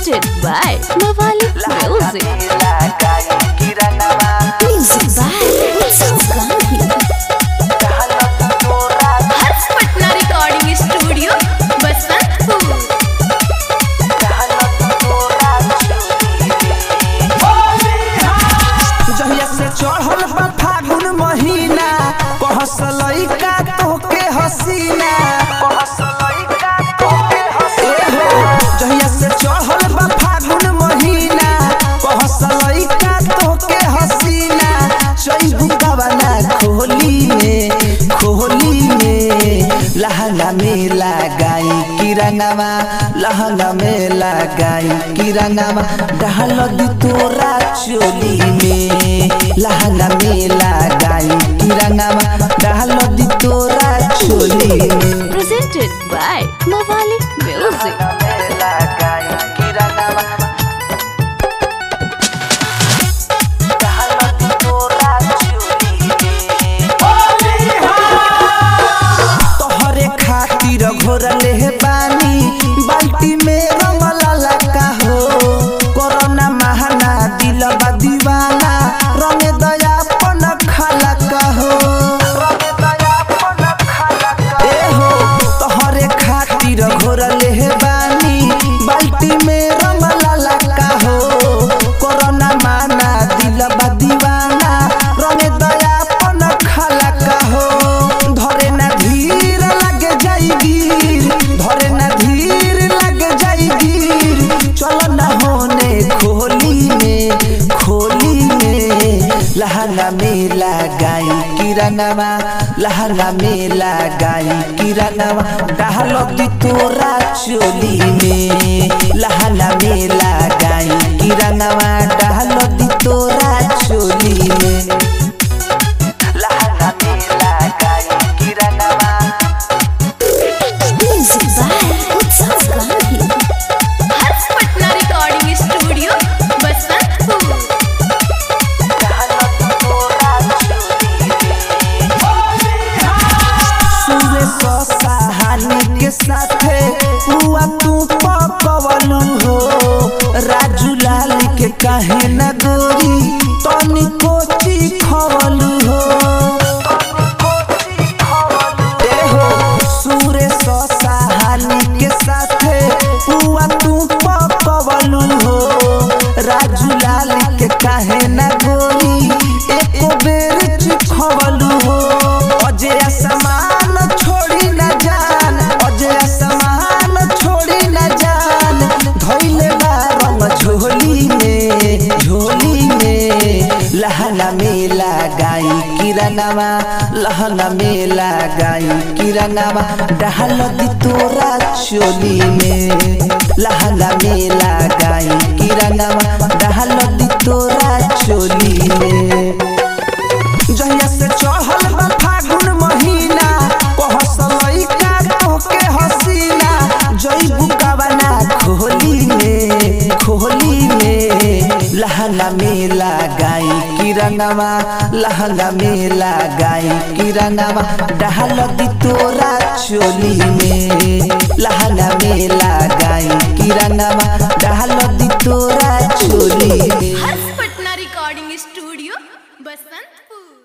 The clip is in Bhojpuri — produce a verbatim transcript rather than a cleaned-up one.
Presented by Mawali Music. Music by Utsav Gandhi. Harsh Patna Recording Studio, Basantpur. जहिया से चढ़ल बा फागुन महीना कहसलई का तोके हसीना कहसलई का तोके हसीना जहिया से चढ़ल बा फागुन महीना कहसलई का तोके हसीना चईबू कवना खोली में खोली में लहंगा में लगाई किरंगवा लहंगा में लगाई किरंगवा डाल दी तोरा चोली में लहंगा में लगाई किरंगवा डाल दी तोरा चोली में। Presented by Mawali Music. घोरले है पानी बाल्टी में रमला लगा हो कोरोना महाना दिलबा दीवाना रंगे दया पन खाला का हो ए हो तोहरे खातिर घोरले है पानी बाल्टी में रमला लगा हो कोरोना महाना दिलबा दीवाना रंगे दया पन खाला का हो धरे ना धीर लगे जाएगी धरे ना धीर लग जाएगी चलो ना होने खोली में खोली में लहंगा में लगाई किरंगवा लहंगा में लगाई किरंगवा डाल दी तोरा चोली में लहंगा में लगाई किरंगवा डाल दी तोरा चोली में लहंगा में लगाई किरंगवा। Utsav Gandhi. Harsh Patna Recording Studio, Basantpur. सूर्य सो सहानी के साथे हुआ तू पकवलू हो राजू लाल के काहे न गोरी तनी कोची खवलू हो ए हो सूर्य सो सहानी के साथे हुआ तू पकवलू हो राजू लाल के काहे न गोरी एको बेर खवलू हो अजय समान छोड़ी न जान अजय समान छोड़ी न जान धइले बा रंग झोली में झोली में लहंगा में लगाई किरंगवा लहंगा में लगाई किरंगवा डाल दी तोरा चोली में लहंगा में लगाई किरंगवा डाल दी तोरा चोली में। जहिया से चढ़ल बा फागुन महीना कहसलई का तोके हसीना जईबू कवना खोली में खोली में लहंगा में लगाई किरंगवा लहंगा में लगाई किरंगवा डाल दी तोरा चोली में लहंगा में लगाई किरंगवा डाल दी तोरा चोली में। Harsh Patna Recording Studio, Basantpur.